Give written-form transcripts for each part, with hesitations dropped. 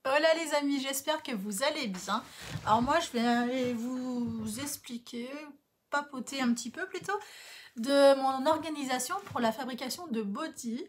Hola les amis, j'espère que vous allez bien. Alors moi je vais vous expliquer, papoter un petit peu plutôt, de mon organisation pour la fabrication de body.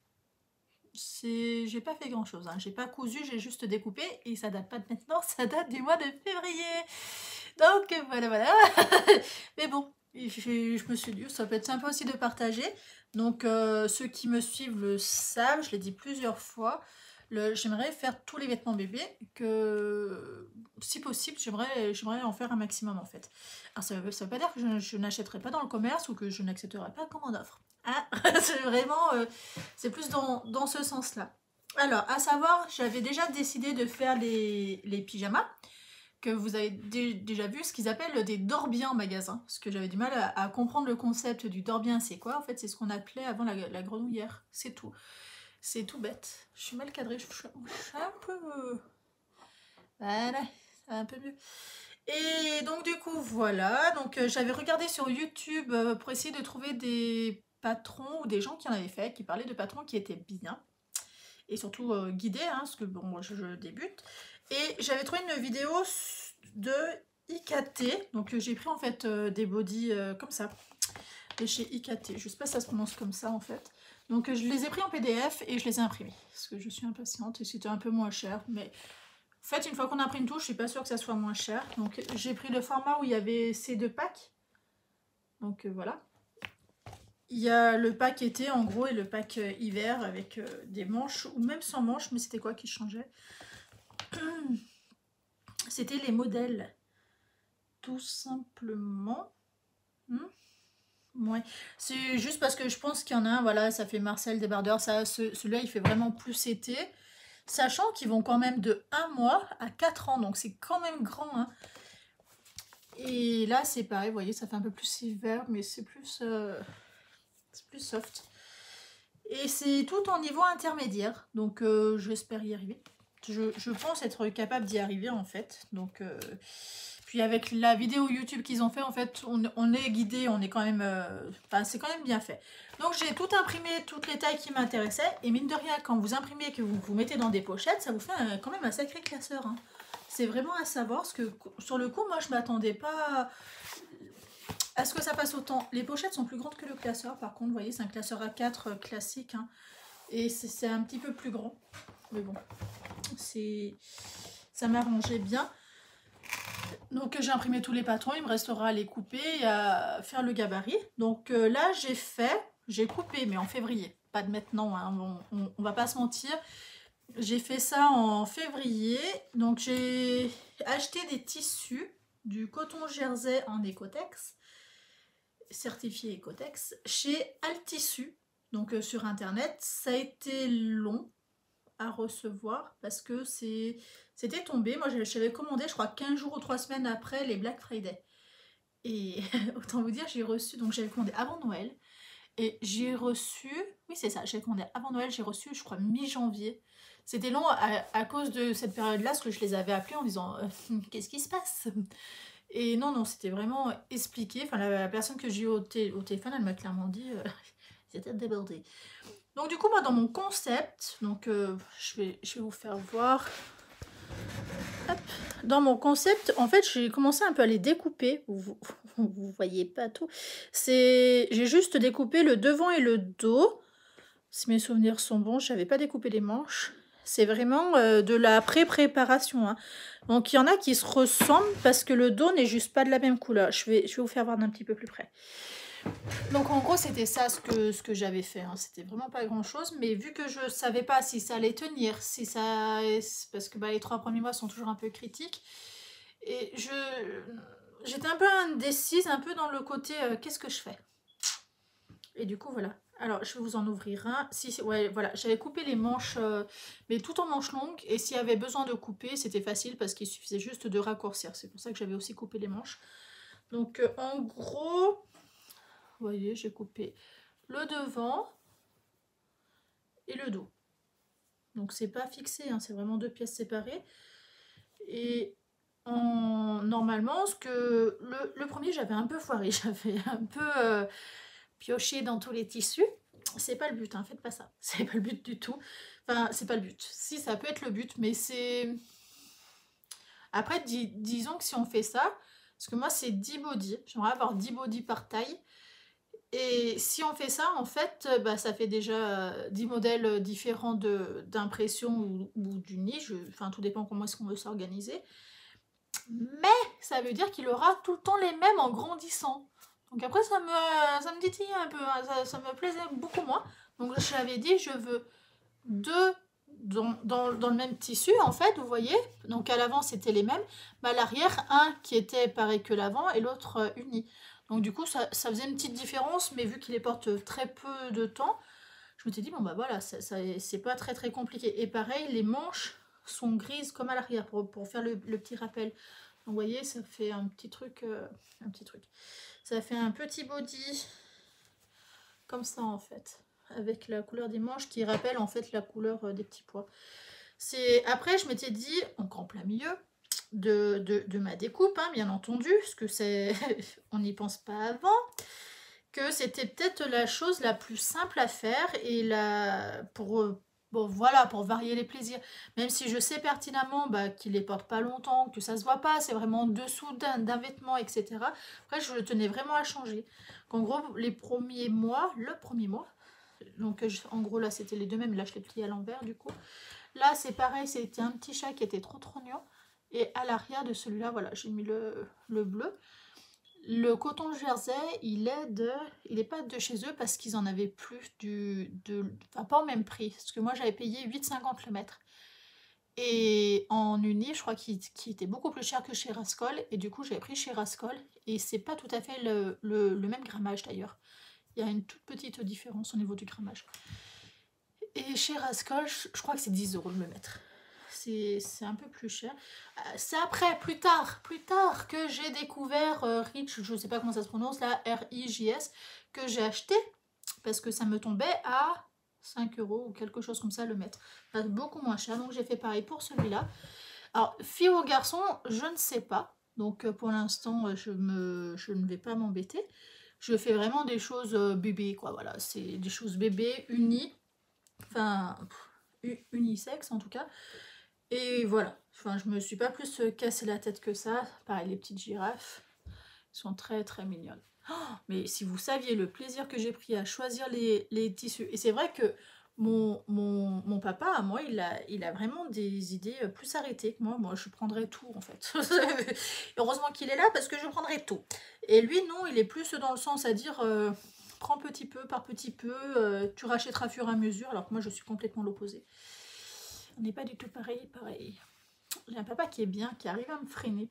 J'ai pas fait grand chose, hein. J'ai pas cousu, j'ai juste découpé et ça date pas de maintenant, ça date du mois de février. Donc voilà. Mais bon, je me suis dit, ça peut être sympa aussi de partager. Donc ceux qui me suivent le savent, je l'ai dit plusieurs fois. J'aimerais faire tous les vêtements bébés, que si possible, j'aimerais en faire un maximum en fait. Alors ça veut pas dire que je n'achèterai pas dans le commerce ou que je n'accepterai pas comme on offre. Hein. C'est vraiment, c'est plus dans ce sens-là. Alors, à savoir, j'avais déjà décidé de faire les pyjamas, que vous avez déjà vu, ce qu'ils appellent des dorbiens en magasin. Parce que j'avais du mal à comprendre le concept du dorbien, c'est quoi? En fait, c'est ce qu'on appelait avant la grenouillère, c'est tout. C'est tout bête. Je suis mal cadrée, je suis un peu... Voilà, ça va un peu mieux. Et donc du coup, voilà. Donc j'avais regardé sur YouTube pour essayer de trouver des patrons ou des gens qui en avaient fait, qui parlaient de patrons qui étaient bien. Et surtout guidés, hein, parce que bon, moi je débute. Et j'avais trouvé une vidéo de IKT. Donc j'ai pris en fait des bodys comme ça. De chez IKT. Je sais pas si ça se prononce comme ça en fait. Donc je les ai pris en PDF et je les ai imprimés. Parce que je suis impatiente et c'était un peu moins cher. Mais en fait, une fois qu'on imprime tout, je suis pas sûre que ça soit moins cher. Donc j'ai pris le format où il y avait ces deux packs. Donc voilà. Il y a le pack été en gros et le pack hiver avec des manches ou même sans manches, mais c'était quoi qui changeait? C'était les modèles. Tout simplement. Ouais. C'est juste parce que je pense qu'il y en a un, voilà, ça fait Marcel Débardeur, celui-là il fait vraiment plus été. Sachant qu'ils vont quand même de 1 mois à 4 ans, donc c'est quand même grand. Hein. Et là c'est pareil, vous voyez, ça fait un peu plus hiver, mais c'est plus soft. Et c'est tout en niveau intermédiaire, donc j'espère y arriver. Je pense être capable d'y arriver en fait. Donc, puis avec la vidéo YouTube qu'ils ont fait, en fait, on est guidé, on est quand même, enfin, c'est quand même bien fait. Donc j'ai tout imprimé, toutes les tailles qui m'intéressaient. Et mine de rien, quand vous imprimez et que vous mettez dans des pochettes, ça vous fait quand même un sacré classeur. Hein. C'est vraiment à savoir, parce que sur le coup, moi, je m'attendais pas à ce que ça passe autant. Les pochettes sont plus grandes que le classeur, par contre, vous voyez, c'est un classeur A4 classique. Hein. Et c'est un petit peu plus grand. Mais bon, ça m'arrangeait bien. Donc j'ai imprimé tous les patrons, il me restera à les couper et à faire le gabarit. Donc là j'ai coupé, mais en février. Pas de maintenant, hein, on va pas se mentir. J'ai fait ça en février. Donc j'ai acheté des tissus, du coton jersey en Ecotex, certifié Ecotex, chez Altissu. Donc sur internet, ça a été long à recevoir parce que c'était tombé. Moi j'avais commandé je crois 15 jours ou 3 semaines après les Black Friday. Et autant vous dire, j'ai reçu, donc j'avais commandé avant Noël. Et j'ai reçu, oui c'est ça, j'ai commandé avant Noël, j'ai reçu je crois mi-janvier. C'était long à cause de cette période-là, parce que je les avais appelés en disant qu'est-ce qui se passe? Et non, c'était vraiment expliqué. Enfin, la personne que j'ai eu au téléphone, elle m'a clairement dit c'était débordé. Donc du coup, moi, dans mon concept, donc je vais vous faire voir. Hop. Dans mon concept, en fait, j'ai commencé un peu à les découper. Vous voyez pas tout. J'ai juste découpé le devant et le dos. Si mes souvenirs sont bons, je n'avais pas découpé les manches. C'est vraiment de la pré-préparation. Hein. Donc il y en a qui se ressemblent parce que le dos n'est juste pas de la même couleur. Je vais vous faire voir d'un petit peu plus près. Donc en gros c'était ça ce que j'avais fait, hein. C'était vraiment pas grand chose, mais vu que je savais pas si ça allait tenir, si ça, parce que les 3 premiers mois sont toujours un peu critiques, et j'étais un peu indécise, un peu dans le côté qu'est-ce que je fais. Et du coup voilà, alors je vais vous en ouvrir un. Ouais, voilà, j'avais coupé les manches, mais tout en manches longues, et s'il y avait besoin de couper, c'était facile parce qu'il suffisait juste de raccourcir, c'est pour ça que j'avais aussi coupé les manches. Donc en gros... Vous voyez, j'ai coupé le devant et le dos. Donc c'est pas fixé, hein, c'est vraiment 2 pièces séparées. Et normalement, le premier, j'avais un peu foiré, j'avais un peu pioché dans tous les tissus. c'est pas le but, hein, faites pas ça. C'est pas le but du tout. Enfin, c'est pas le but. Si, ça peut être le but, mais c'est... Après, disons que si on fait ça, parce que moi, c'est 10 body. J'aimerais avoir 10 body par taille. Et si on fait ça, en fait, bah, ça fait déjà 10 modèles différents d'impression ou du nid. Enfin, tout dépend comment est-ce qu'on veut s'organiser. Mais ça veut dire qu'il aura tout le temps les mêmes en grandissant. Donc après, ça me titille un peu, hein, ça me plaisait beaucoup moins. Donc j'avais dit, je veux deux dans le même tissu, en fait, vous voyez. Donc à l'avant, c'était les mêmes. Mais à l'arrière, un qui était pareil que l'avant et l'autre uni. Donc du coup, ça faisait une petite différence, mais vu qu'il les porte très peu de temps, je me suis dit, bon bah voilà, c'est pas très très compliqué. Et pareil, les manches sont grises comme à l'arrière pour faire le petit rappel. Donc vous voyez, ça fait un petit truc, Ça fait un petit body comme ça en fait, avec la couleur des manches qui rappelle en fait la couleur des petits pois. Après, je m'étais dit, donc en plein milieu de ma découpe, hein, bien entendu, parce que c'est on n'y pense pas avant, que c'était peut-être la chose la plus simple à faire et bon, voilà, pour varier les plaisirs. Même si je sais pertinemment bah, qu'il les porte pas longtemps, que ça se voit pas, c'est vraiment dessous d'un vêtement, etc. Après, je tenais vraiment à changer. En gros, le premier mois, donc en gros là c'était les deux mêmes, là je l'ai plié à l'envers du coup. Là c'est pareil, c'était un petit chat qui était trop mignon. Et à l'arrière de celui-là, voilà, j'ai mis le bleu. Le coton jersey, il est pas de chez eux parce qu'ils en avaient plus enfin pas au même prix. Parce que moi j'avais payé 8,50 le mètre. Et en uni, je crois qu'il était beaucoup plus cher que chez Rascol. Et du coup, j'avais pris chez Rascol. Et c'est pas tout à fait le même grammage d'ailleurs. Il y a une toute petite différence au niveau du grammage. Et chez Rascol, je crois que c'est 10 € le mètre. C'est un peu plus cher. C'est après, plus tard que j'ai découvert Rich, je ne sais pas comment ça se prononce, là, R-I-J-S, que j'ai acheté parce que ça me tombait à 5 € ou quelque chose comme ça le mètre. Pas beaucoup moins cher, donc j'ai fait pareil pour celui-là. Alors, fille ou garçon, je ne sais pas. Donc pour l'instant, je ne vais pas m'embêter. Je fais vraiment des choses bébé, quoi, voilà. C'est des choses bébé, unies. Enfin, unisexe en tout cas. Et voilà, enfin, je me suis pas plus cassé la tête que ça. Pareil, les petites girafes sont très mignonnes. Oh, mais si vous saviez le plaisir que j'ai pris à choisir les tissus. Et c'est vrai que mon papa, à moi, il a vraiment des idées plus arrêtées que moi. Moi, je prendrais tout, en fait. Heureusement qu'il est là, parce que je prendrais tout. Et lui, non, il est plus dans le sens à dire... prends petit peu par petit peu, tu rachèteras au fur et à mesure, alors que moi je suis complètement l'opposé. On n'est pas du tout pareil. J'ai un papa qui est bien, qui arrive à me freiner.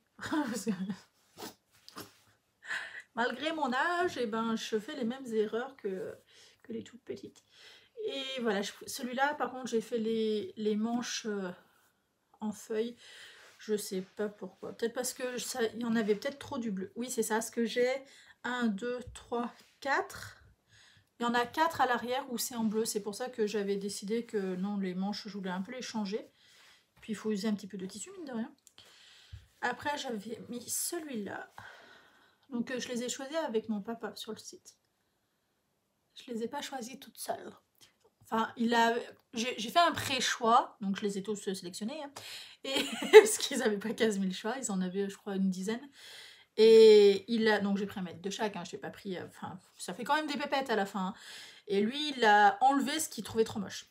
Malgré mon âge, eh ben, je fais les mêmes erreurs que les toutes petites. Et voilà, celui-là, par contre, j'ai fait les manches en feuilles. Je sais pas pourquoi. Peut-être parce que il y en avait peut-être trop du bleu. Oui, c'est ça, ce que j'ai. 1, 2, 3, 4. Il y en a 4 à l'arrière où c'est en bleu. C'est pour ça que j'avais décidé que non, les manches, je voulais un peu les changer. Puis il faut user un petit peu de tissu, mine de rien. Après, j'avais mis celui-là. Donc je les ai choisis avec mon papa sur le site. Je les ai pas choisis toute seule. Enfin, j'ai fait un pré-choix, donc je les ai tous sélectionnés. Hein. Et parce qu'ils n'avaient pas 15 000 choix, ils en avaient, je crois, une dizaine. Et donc j'ai pris un mètre de chaque, hein, je n'ai pas pris, enfin, ça fait quand même des pépettes à la fin. Hein. Et lui, il a enlevé ce qu'il trouvait trop moche.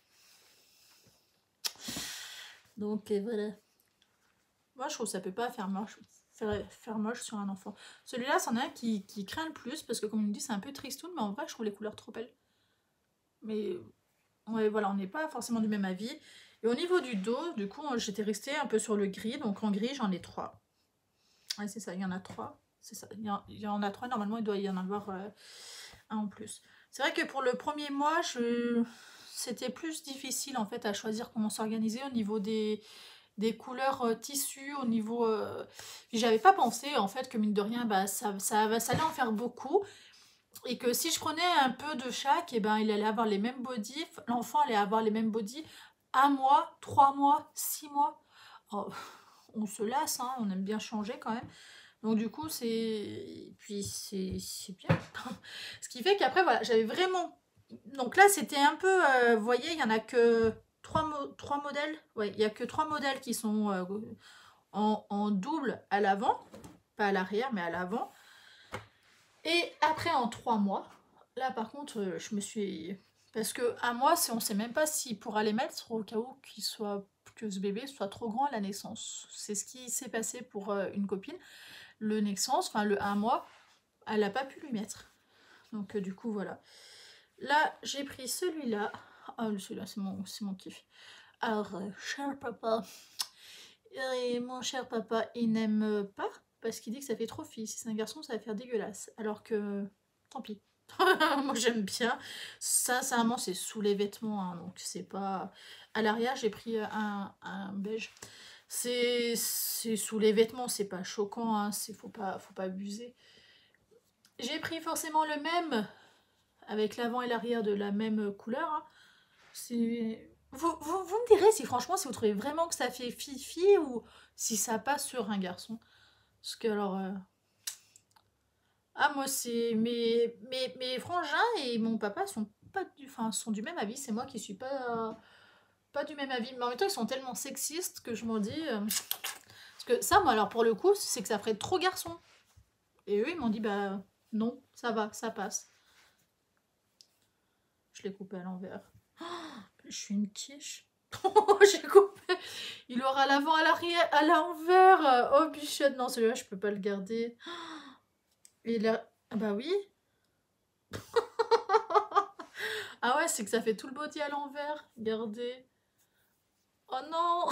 Donc voilà. Moi, je trouve que ça peut pas faire moche sur un enfant. Celui-là, c'en est un qui craint le plus, parce que comme il me dit, c'est un peu tristoun, mais en vrai, je trouve les couleurs trop belles. Mais ouais, voilà, on n'est pas forcément du même avis. Et au niveau du dos, du coup, j'étais restée un peu sur le gris. Donc en gris, j'en ai 3. Ouais, c'est ça, il y en a 3. C'est ça, il y en a 3. Normalement, il doit y en avoir un en plus. C'est vrai que pour le premier mois, c'était plus difficile en fait à choisir comment s'organiser au niveau des couleurs tissus, au niveau... J'avais pas pensé en fait que mine de rien, bah, ça allait en faire beaucoup. Et que si je prenais un peu de chaque, et ben, il allait avoir les mêmes body, l'enfant allait avoir les mêmes body 1 mois, 3 mois, 6 mois. Oh, on se lasse, hein, on aime bien changer quand même. Donc du coup, c'est bien. Ce qui fait qu'après, voilà, j'avais vraiment Donc là, c'était un peu... vous voyez, il n'y en a que trois modèles. Ouais, il n'y a que 3 modèles qui sont en double à l'avant. Pas à l'arrière, mais à l'avant. Et après, en 3 mois, là, par contre, je me suis... Parce que un mois, on ne sait même pas si pourra les mettre au cas où que ce bébé soit trop grand à la naissance. C'est ce qui s'est passé pour une copine. Le naissance, enfin le un mois, elle n'a pas pu lui mettre. Donc du coup, voilà. Là, j'ai pris celui-là. Ah, celui-là, c'est mon kiff. Alors, cher papa. Et mon cher papa, il n'aime pas parce qu'il dit que ça fait trop fille. Si c'est un garçon, ça va faire dégueulasse. Alors que, tant pis. Moi, j'aime bien. Sincèrement, c'est sous les vêtements. Hein, donc, c'est pas... À l'arrière, j'ai pris un beige. C'est sous les vêtements. C'est pas choquant. Hein, faut pas abuser. J'ai pris forcément le même, avec l'avant et l'arrière de la même couleur. Hein. Vous me direz si franchement, si vous trouvez vraiment que ça fait fille-fille ou si ça passe sur un garçon. Parce que alors... Ah, moi, c'est... Mes frangins et mon papa sont pas sont du même avis. C'est moi qui suis pas du même avis. Mais en même temps, ils sont tellement sexistes que je m'en dis... Parce que ça, moi, alors pour le coup, c'est que ça ferait trop garçon. Et eux, ils m'ont dit, bah non, ça va, ça passe. Je l'ai coupé à l'envers. Oh, je suis une quiche. J'ai coupé. Il aura l'avant à l'arrière, à l'envers. Oh, bichette. Non, celui-là, je peux pas le garder. Et là... Ah bah oui. Ah ouais, c'est que ça fait tout le body à l'envers. Regardez. Oh non.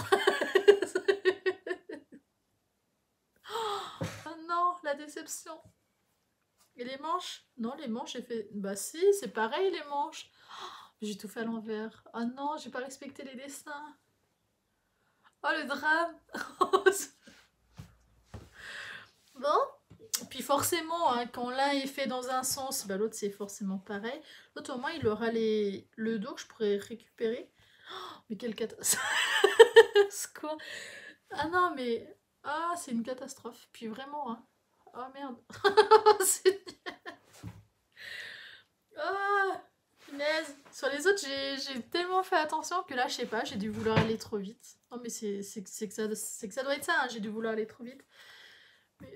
Oh non, la déception. Et les manches? Non, les manches, j'ai fait... Bah si, c'est pareil, les manches. J'ai tout fait à l'envers. Oh non, j'ai pas respecté les dessins. Oh, le drame. Bon. Puis forcément, hein, quand l'un est fait dans un sens, bah, l'autre c'est forcément pareil. L'autre au moins il aura le dos que je pourrais récupérer. Oh, mais quelle catastrophe. Quoi? Ah non mais... Ah c'est une catastrophe. Puis vraiment, hein. Oh merde. Ah, punaise. Sur les autres, j'ai tellement fait attention que là, je sais pas, j'ai dû vouloir aller trop vite. Non mais c'est que ça doit être ça, hein, j'ai dû vouloir aller trop vite. Mais...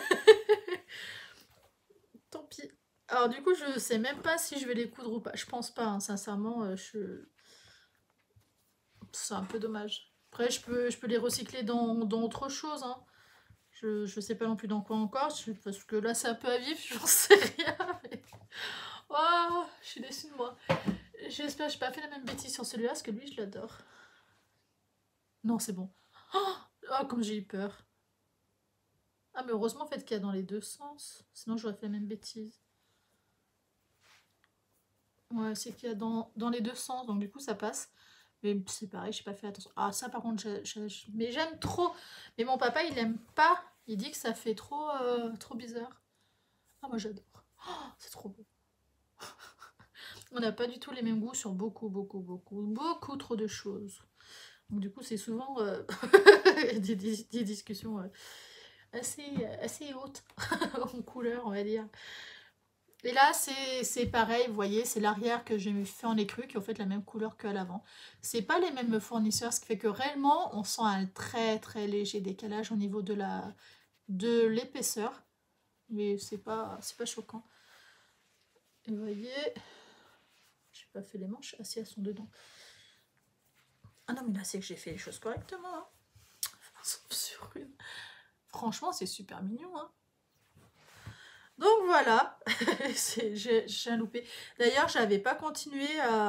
Tant pis. Alors du coup, je sais même pas si je vais les coudre ou pas. Je pense pas, hein, sincèrement. C'est un peu dommage. Après, je peux les recycler dans autre chose. Hein. Je sais pas non plus dans quoi encore. Parce que là, c'est un peu à vif, j'en sais rien. Mais... Oh, je suis déçue de moi. J'espère que j'ai pas fait la même bêtise sur celui-là, parce que lui, je l'adore. Non, c'est bon. Oh, comme j'ai eu peur. Ah, mais heureusement, en fait, qu'il y a dans les deux sens. Sinon, j'aurais fait la même bêtise. Ouais, c'est qu'il y a dans les deux sens, donc du coup, ça passe. Mais c'est pareil, j'ai pas fait attention. Ah, ça, par contre, mais j'aime trop. Mais mon papa, il aime pas. Il dit que ça fait trop bizarre. Ah, moi, j'adore. Oh, c'est trop beau. On n'a pas du tout les mêmes goûts sur beaucoup trop de choses. Donc du coup, c'est souvent des discussions assez hautes en couleur, on va dire. Et là, c'est pareil, vous voyez, c'est l'arrière que j'ai fait en écru qui est en fait la même couleur qu'à l'avant. C'est pas les mêmes fournisseurs, ce qui fait que réellement, on sent un très très léger décalage au niveau de l'épaisseur. Mais c'est pas choquant. Et vous voyez, j'ai pas fait les manches, si elles sont dedans. Ah non, mais là, c'est que j'ai fait les choses correctement. Hein. Sauf sur une. Franchement, c'est super mignon. Hein. Donc voilà, j'ai un loupé. D'ailleurs, j'avais pas continué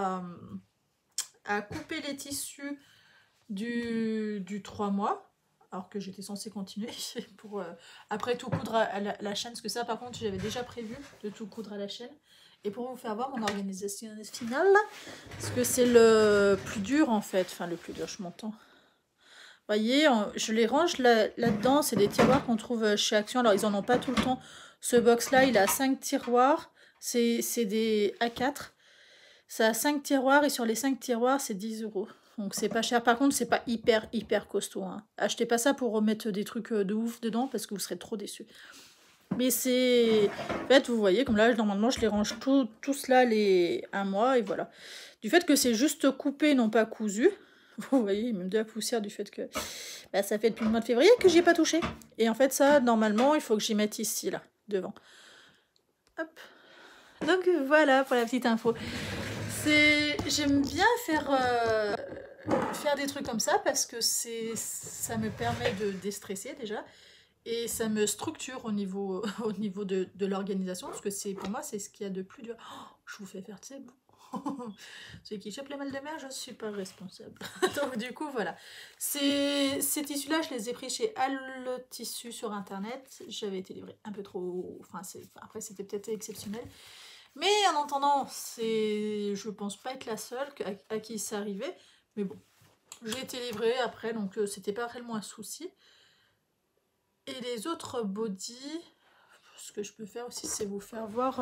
à couper les tissus du 3 mois, alors que j'étais censée continuer pour après tout coudre à la chaîne, parce que ça, par contre, j'avais déjà prévu de tout coudre à la chaîne. Et pour vous faire voir mon organisation finale, parce que c'est le plus dur en fait, enfin le plus dur, je m'entends. Vous voyez, je les range là-dedans, c'est des tiroirs qu'on trouve chez Action, alors ils en ont pas tout le temps. Ce box-là, il a 5 tiroirs, c'est des A4. Ça a 5 tiroirs et sur les 5 tiroirs, c'est 10 €. Donc c'est pas cher. Par contre, c'est pas hyper costaud. Hein. Achetez pas ça pour remettre des trucs de ouf dedans parce que vous serez trop déçus. Mais c'est... En fait, vous voyez, comme là, normalement, je les range tous là les 1 mois, et voilà. Du fait que c'est juste coupé, non pas cousu, vous voyez, même de la poussière du fait que bah, ça fait depuis le mois de février que j'y ai pas touché. Et en fait, ça, normalement, il faut que j'y mette ici, là, devant. Hop. Donc voilà pour la petite info. J'aime bien faire des trucs comme ça parce que ça me permet de déstresser déjà. Et ça me structure au niveau, au niveau de l'organisation, parce que pour moi, c'est ce qu'il y a de plus dur. Oh, je vous fais faire de ces bons. Ceux qui chopent les mal de mer, je ne suis pas responsable. Donc du coup, voilà. Ces tissus-là, je les ai pris chez Al Tissu sur Internet. J'avais été livrée un peu trop... Enfin, après, c'était peut-être exceptionnel. Mais en entendant, je pense pas être la seule à qui ça arrivait. Mais bon, j'ai été livrée après, donc c'était pas réellement un souci. Et les autres body, ce que je peux faire aussi, c'est vous faire voir.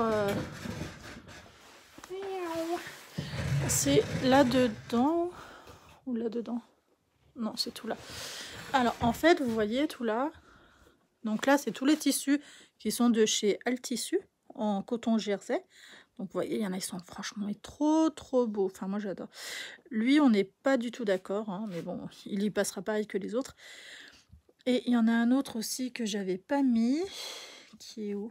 C'est là-dedans. Ou là-dedans? Non, c'est tout là. Alors, en fait, vous voyez tout là. Donc là, c'est tous les tissus qui sont de chez Altissu, en coton jersey. Donc, vous voyez, il y en a, ils sont franchement trop beaux. Enfin, moi, j'adore. Lui, on n'est pas du tout d'accord, hein, mais bon, il y passera pareil que les autres. Et il y en a un autre aussi que j'avais pas mis, qui est où?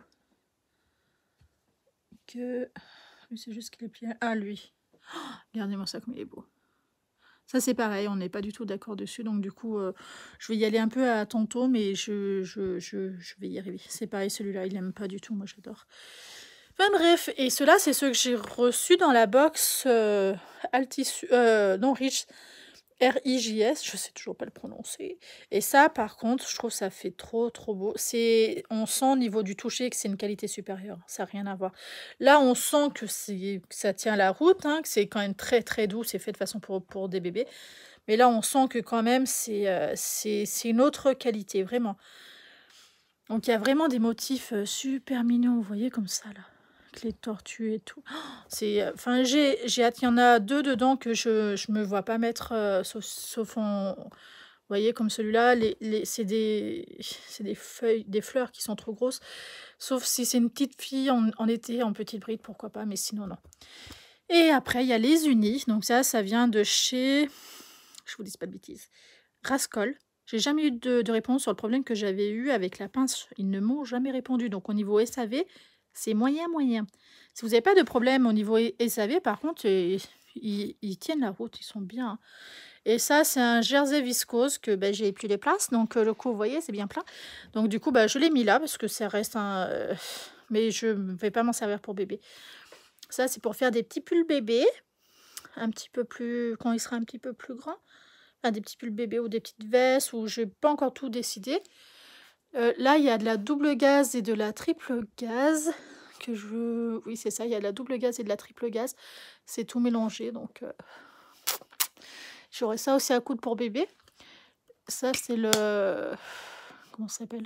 C'est juste qu'il est plié. Ah, lui. Oh, regardez-moi ça comme il est beau. Ça, c'est pareil, on n'est pas du tout d'accord dessus. Donc, du coup, je vais y aller un peu à tantôt, mais je vais y arriver. C'est pareil, celui-là, il n'aime pas du tout. Moi, j'adore. Enfin, bref. Et ceux-là, c'est ceux que j'ai reçus dans la box Altissu, non, Rich. R-I-J-S, je sais toujours pas le prononcer. Et ça, par contre, je trouve ça fait trop beau. On sent au niveau du toucher que c'est une qualité supérieure. Ça n'a rien à voir. Là, on sent que ça tient la route, hein, que c'est quand même très doux. C'est fait de façon pour des bébés. Mais là, on sent que quand même, c'est une autre qualité, vraiment. Donc, il y a vraiment des motifs super mignons, vous voyez, comme ça, là. Les tortues et tout. Enfin, il y en a 2 dedans que je me vois pas mettre, sauf vous voyez, comme celui-là, c'est des feuilles, des fleurs qui sont trop grosses. Sauf si c'est une petite fille en été, en petite bride, pourquoi pas, mais sinon, non. Et après, il y a les unis. Donc ça vient de chez... Je vous dis pas de bêtises. Rascol. J'ai jamais eu de réponse sur le problème que j'avais eu avec la pince. Ils ne m'ont jamais répondu. Donc au niveau SAV, c'est moyen. Si vous n'avez pas de problème au niveau SAV, par contre, ils tiennent la route, ils sont bien. Hein. Et ça, c'est un jersey viscose que j'ai plus les places. Donc le coup, vous voyez, c'est bien plein. Donc du coup, je l'ai mis là parce que ça reste un... mais je ne vais pas m'en servir pour bébé. Ça, c'est pour faire des petits pulls bébés. Un petit peu plus... Quand il sera un petit peu plus grand. Enfin, des petits pulls bébés ou des petites vestes. Ou je n'ai pas encore tout décidé. Là, il y a de la double gaze et de la triple gaze. Oui, c'est ça, il y a de la double gaze et de la triple gaze. C'est tout mélangé, donc j'aurai ça aussi à coudre pour bébé. Ça, c'est le... Comment ça s'appelle?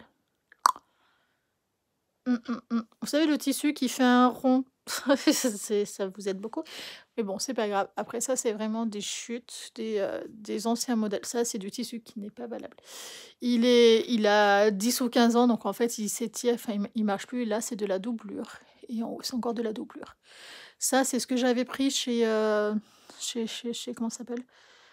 Vous savez, le tissu qui fait un rond. Ça vous aide beaucoup. Mais bon, c'est pas grave. Après ça, c'est vraiment des chutes, des anciens modèles. Ça, c'est du tissu qui n'est pas valable. Il a 10 ou 15 ans, donc en fait, il s'étire, enfin, il marche plus. Là, c'est de la doublure. Et en haut, c'est encore de la doublure. Ça, c'est ce que j'avais pris chez comment ça s'appelle?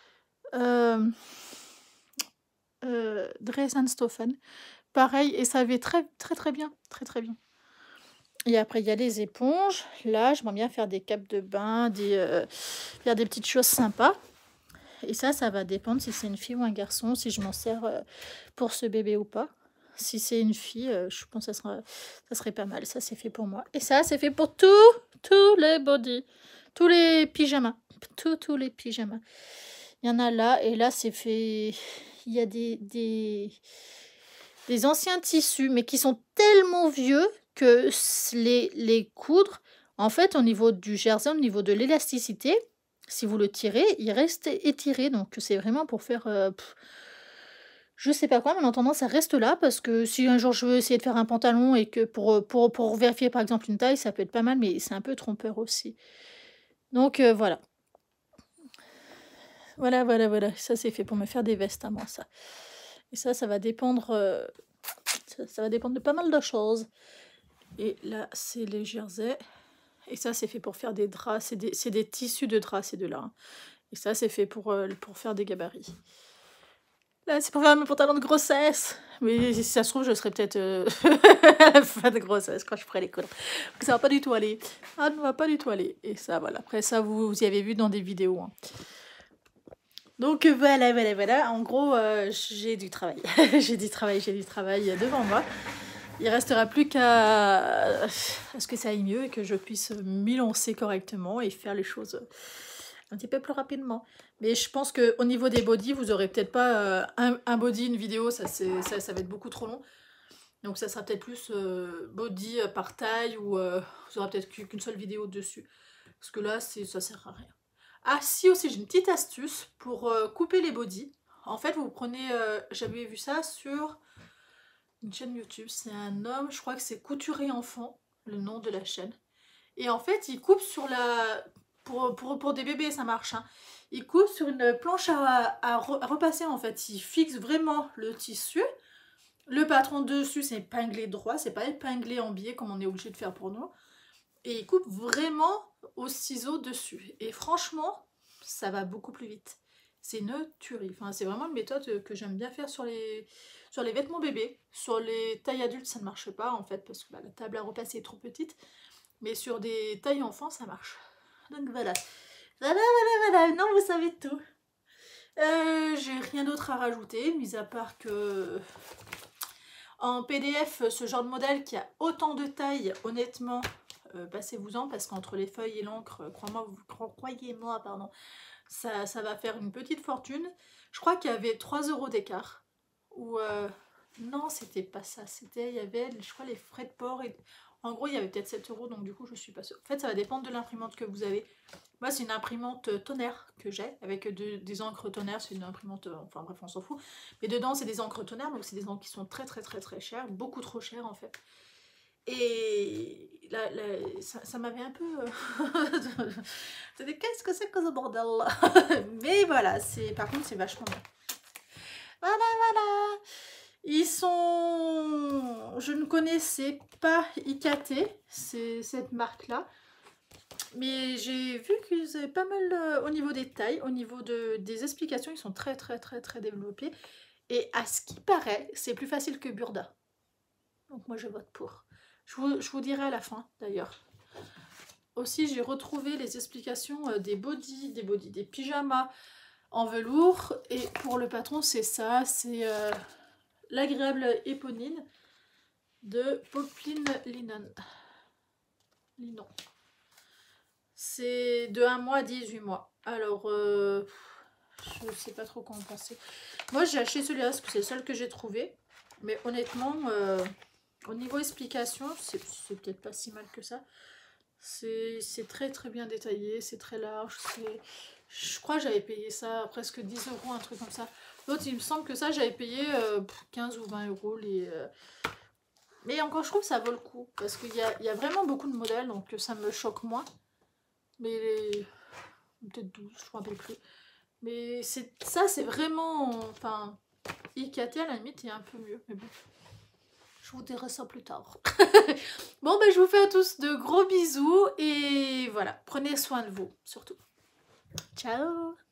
Dresden-Stoffen. Pareil, et ça avait très bien. Très bien. Et après, il y a les éponges. Là, j'aimerais bien faire des capes de bain, faire des petites choses sympas. Et ça va dépendre si c'est une fille ou un garçon, si je m'en sers pour ce bébé ou pas. Si c'est une fille, je pense que ça serait pas mal. Ça, c'est fait pour moi. Et ça, c'est fait pour tous les body. Tous les pyjamas. Tous les pyjamas. Il y en a là. Et là, c'est fait... Il y a des anciens tissus, mais qui sont tellement vieux que les coudre, en fait, au niveau du jersey, au niveau de l'élasticité, si vous le tirez, il reste étiré. Donc, c'est vraiment pour faire... je sais pas quoi, mais en attendant, ça reste là. Parce que si un jour, je veux essayer de faire un pantalon et que pour vérifier, par exemple, une taille, ça peut être pas mal, mais c'est un peu trompeur aussi. Donc, voilà. Voilà. Ça, c'est fait pour me faire des vestes à moi, ça. Et ça va dépendre... Ça va dépendre de pas mal de choses. Et là, c'est les jerseys. Et ça, c'est fait pour faire des draps. C'est des tissus de draps, ces deux-là. Hein. Et ça, c'est fait pour faire des gabarits. Là, c'est pour faire mes pantalons de grossesse. Mais si ça se trouve, je serai peut-être à la fin de grossesse quand je ferai les coudre. Donc ça va pas du tout aller. Ça ne va pas du tout aller. Et ça, voilà. Après ça, vous y avez vu dans des vidéos. Hein. Donc voilà. En gros, j'ai du travail. j'ai du travail devant moi. Il restera plus qu'à ce que ça aille mieux et que je puisse m'y lancer correctement et faire les choses un petit peu plus rapidement. Mais je pense qu'au niveau des bodys, vous aurez peut-être pas un body, une vidéo, ça va être beaucoup trop long. Donc ça sera peut-être plus body par taille ou vous aurez peut-être qu'une seule vidéo dessus. Parce que là, ça sert à rien. Ah si, aussi j'ai une petite astuce pour couper les bodys. En fait, vous prenez, j'avais vu ça sur une chaîne YouTube, c'est un homme, je crois que c'est Couturier Enfant, le nom de la chaîne. Et en fait, il coupe sur la... Pour des bébés, ça marche. Hein. Il coupe sur une planche à repasser, en fait. Il fixe vraiment le tissu. Le patron dessus, c'est épinglé droit, c'est pas épinglé en biais comme on est obligé de faire pour nous. Et il coupe vraiment au ciseau dessus. Et franchement, ça va beaucoup plus vite. C'est une tuerie. Enfin, c'est vraiment une méthode que j'aime bien faire sur les vêtements bébés. Sur les tailles adultes, ça ne marche pas en fait, parce que la table à repasser est trop petite. Mais sur des tailles enfants, ça marche. Donc voilà. Voilà. Non, vous savez tout. J'ai rien d'autre à rajouter, mis à part que... En PDF, ce genre de modèle qui a autant de tailles, honnêtement, passez-vous-en, parce qu'entre les feuilles et l'encre, croyez-moi, pardon, ça va faire une petite fortune. Je crois qu'il y avait 3 € d'écart. Ou non, c'était pas ça. Il y avait, je crois, les frais de port. Et... En gros, il y avait peut-être 7 €, donc du coup, je suis pas sûre. En fait, ça va dépendre de l'imprimante que vous avez. Moi, c'est une imprimante tonnerre que j'ai, avec des encres tonnerre. C'est une imprimante, enfin bref, on s'en fout. Mais dedans, c'est des encres tonnerre, donc c'est des encres qui sont très chères, beaucoup trop chères en fait. Et là, ça m'avait un peu... Qu'est-ce que c'est que ce bordel là? Mais voilà, par contre, c'est vachement bien. Voilà. Ils sont... Je ne connaissais pas IKT, c'est cette marque-là. Mais j'ai vu qu'ils avaient pas mal au niveau des tailles, au niveau des explications, ils sont très développés. Et à ce qui paraît, c'est plus facile que Burda. Donc moi je vote pour. Je vous dirai à la fin d'ailleurs. Aussi j'ai retrouvé les explications des pyjamas en velours. Et pour le patron c'est ça, c'est l'agréable éponine de Poplin Linon. C'est de 1 mois à 18 mois. Alors, je sais pas trop quoi en penser. Moi, j'ai acheté celui-là parce que c'est le seul que j'ai trouvé. Mais honnêtement, au niveau explication, c'est peut-être pas si mal que ça. C'est très bien détaillé, c'est très large. Je crois que j'avais payé ça presque 10 €, un truc comme ça. L'autre, il me semble que ça, j'avais payé 15 ou 20 €. Mais encore, je trouve que ça vaut le coup. Parce qu'il y a vraiment beaucoup de modèles, donc ça me choque moins. Mais peut-être 12, je crois, à peu près. Mais ça, c'est vraiment... Enfin, IKT, à la limite, est un peu mieux. Mais bon, je vous dirai ça plus tard. Bon, ben, je vous fais à tous de gros bisous. Et voilà, prenez soin de vous, surtout. Ciao!